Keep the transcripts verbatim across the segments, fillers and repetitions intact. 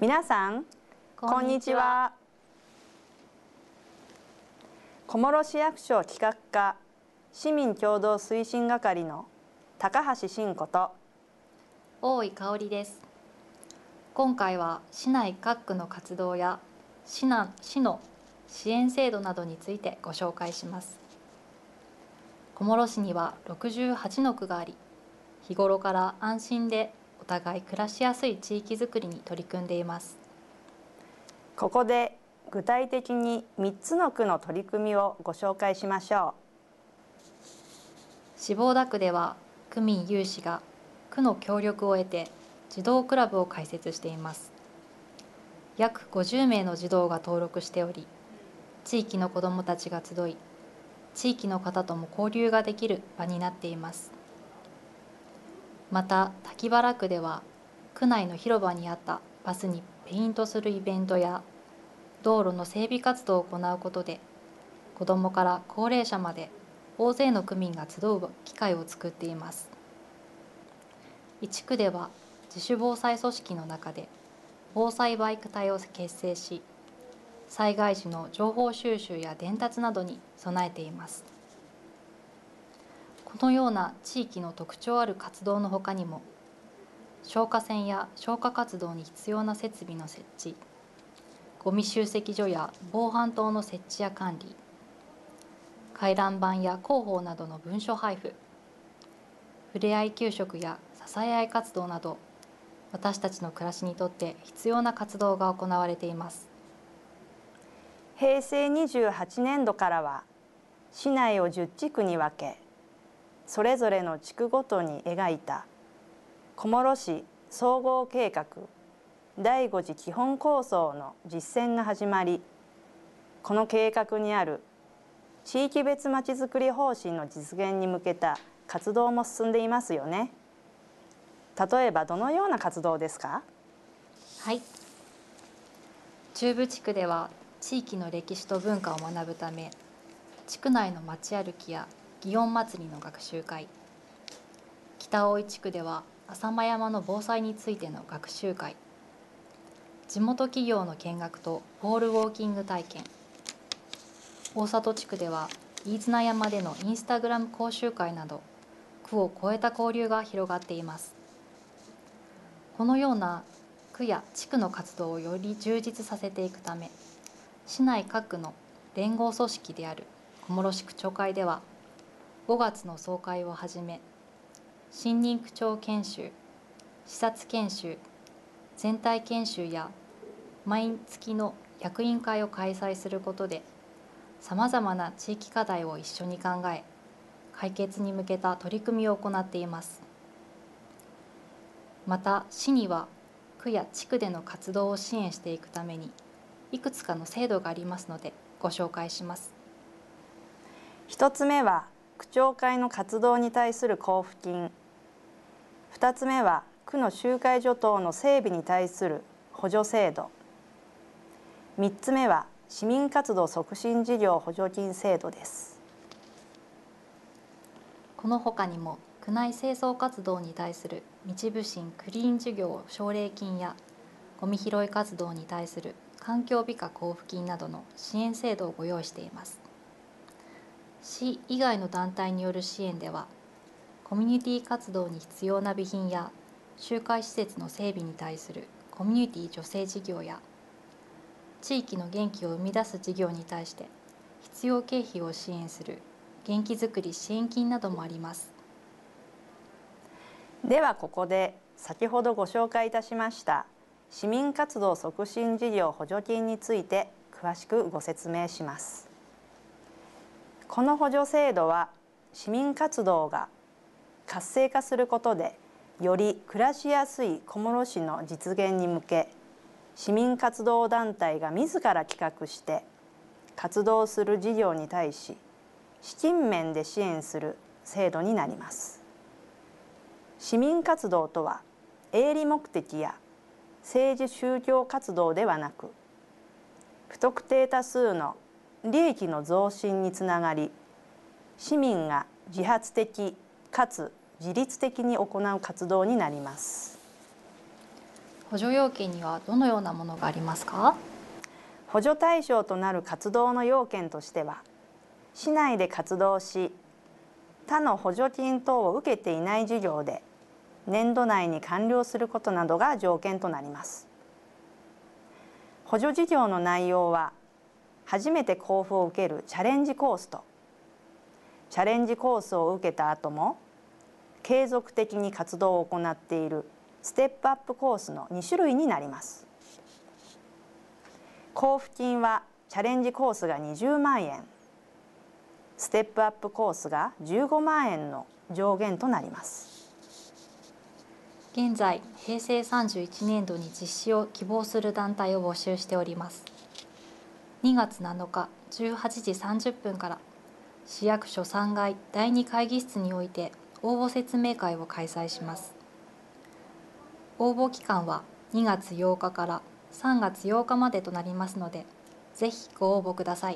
皆さんこんにちは。小諸市役所企画課市民共同推進係の高橋真子と大井香織です。今回は市内各区の活動や市な市の支援制度などについてご紹介します。小諸市にはろくじゅうはちの区があり、日頃から安心でお互い暮らしやすい地域づくりに取り組んでいます。 ここで具体的にみっつの区の取り組みをご紹介しましょう。下田区では区民有志が区の協力を得て児童クラブを開設しています。約ごじゅうめいの児童が登録しており、地域の子どもたちが集い、地域の方とも交流ができる場になっています。また滝原区では区内の広場にあったバスにペイントするイベントや道路の整備活動を行うことで、子どもから高齢者まで大勢の区民が集う機会を作っています。いち区では自主防災組織の中で防災バイク隊を結成し、災害時の情報収集や伝達などに備えています。このような地域の特徴ある活動のほかにも、消火栓や消火活動に必要な設備の設置、ゴミ集積所や防犯灯の設置や管理、回覧板や広報などの文書配布、ふれあい給食や支え合い活動など、私たちの暮らしにとって必要な活動が行われています。 へいせいにじゅうはちねんどからは市内をじゅっちくに分け、それぞれの地区ごとに描いた小諸市総合計画だいご次基本構想の実践が始まり、この計画にある地域別まちづくり方針の実現に向けた活動も進んでいますよね。例えばどのような活動ですか？ はい。中部地区では地域の歴史と文化を学ぶため、地区内の街歩きや祇園祭の学習会、北大井地区では浅間山の防災についての学習会、地元企業の見学とポールウォーキング体験、大里地区では飯綱山でのインスタグラム講習会など、区を超えた交流が広がっています。このような区や地区の活動をより充実させていくため、市内各区の連合組織である小諸市区長会では、ごがつの総会をはじめ、新任区長研修、視察研修、全体研修や毎月の役員会を開催することで、さまざまな地域課題を一緒に考え、解決に向けた取り組みを行っています。また、市には区や地区での活動を支援していくために、いくつかの制度がありますので、ご紹介します。 一つ目は区長会の活動に対する交付金。二つ目は区の集会所等の整備に対する補助制度。三つ目は市民活動促進事業補助金制度です。 このほかにも区内清掃活動に対する道部審クリーン事業奨励金やゴミ拾い活動に対する環境美化交付金などの支援制度をご用意しています。市以外の団体による支援では、コミュニティ活動に必要な備品や集会施設の整備に対するコミュニティ助成事業や、地域の元気を生み出す事業に対して必要経費を支援する元気づくり支援金などもあります。 ではここで先ほどご紹介いたしました市民活動促進事業補助金について詳しくご説明します。この補助制度は市民活動が活性化することでより暮らしやすい小諸市の実現に向け、市民活動団体が自ら企画して活動する事業に対し資金面で支援する制度になります。市民活動とは営利目的や政治宗教活動ではなく、不特定多数の利益の増進につながり、市民が自発的かつ自律的に行う活動になります。 補助要件にはどのようなものがありますか？ 補助対象となる活動の要件としては、市内で活動し、他の補助金等を受けていない事業で年度内に完了することなどが条件となります。補助事業の内容は、初めて交付を受けるチャレンジコースと、チャレンジコースを受けた後も継続的に活動を行っているステップアップコースのに種類になります。交付金はチャレンジコースがにじゅうまんえん、ステップアップコースがじゅうごまんえんの上限となります。 現在、へいせいさんじゅういちねんどに実施を希望する団体を募集しております。にがつなのかじゅうはちじさんじゅっぷんから市役所さんがいだいに会議室において応募説明会を開催します。応募期間はにがつようかからさんがつようかまでとなりますので、ぜひご応募ください。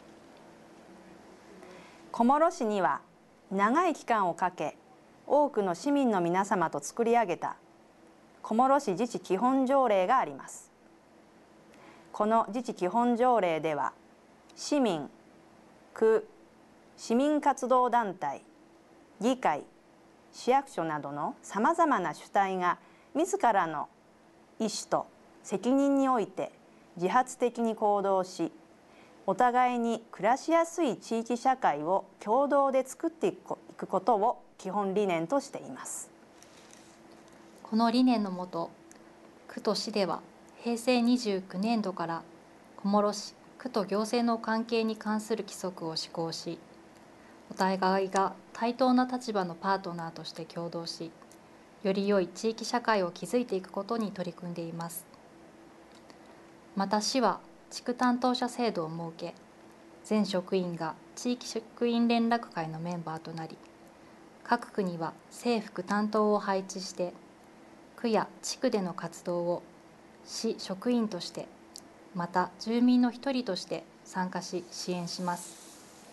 小諸市には長い期間をかけ、多くの市民の皆様と作り上げた小諸市自治基本条例があります。この自治基本条例では、市民、区、市民活動団体、議会、市役所などのさまざまな主体が自らの意思と責任において自発的に行動し、お互いに暮らしやすい地域社会を共同で作っていくことを基本理念としています。 この理念のもと、区と市ではへいせいにじゅうきゅうねんどから小諸市区と行政の関係に関する規則を施行し、お互いが対等な立場のパートナーとして協働し、より良い地域社会を築いていくことに取り組んでいます。また市は地区担当者制度を設け、全職員が地域職員連絡会のメンバーとなり、各区には制服担当を配置して、区や地区での活動を市職員として、また住民の一人として参加し支援します。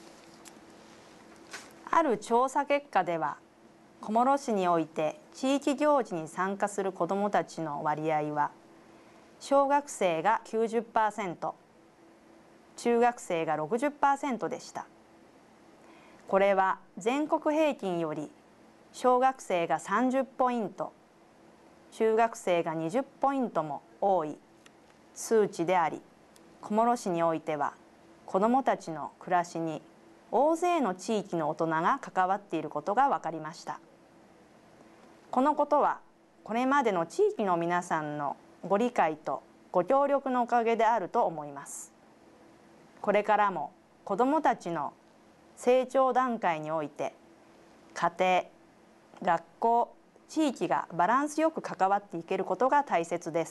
ある調査結果では、小諸市において地域行事に参加する子どもたちの割合は、小学生が きゅうじゅっパーセント、中学生が ろくじゅっパーセント でした。これは全国平均より小学生がさんじゅっポイント、中学生がにじゅっポイントも多い数値であり、小諸市においては子どもたちの暮らしに大勢の地域の大人が関わっていることが分かりました。このことはこれまでの地域の皆さんのご理解とご協力のおかげであると思います。これからも子どもたちの成長段階において、家庭、学校、地域がバランスよく関わっていけることが大切です。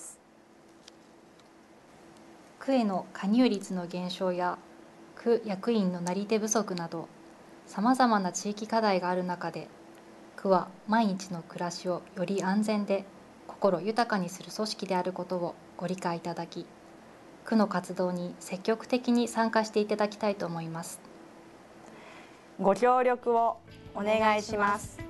区への加入率の減少や区役員のなり手不足など、さまざまな地域課題がある中で、区は毎日の暮らしをより安全で心豊かにする組織であることをご理解いただき、区の活動に積極的に参加していただきたいと思います。 ご協力をお願いします。